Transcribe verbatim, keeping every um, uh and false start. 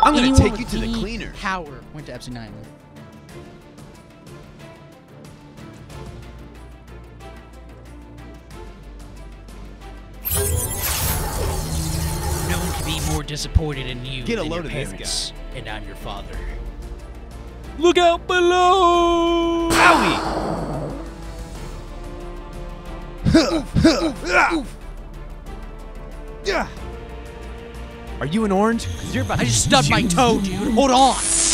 I'm gonna anyone take you with to the any cleaners. Power went to Epstein Island. No one can be more disappointed in you Get a than load your of this parents, and I'm your father. Look out below! Owie! Are you an orange? 'Cause you're about I to just stubbed my toe, dude. Hold on.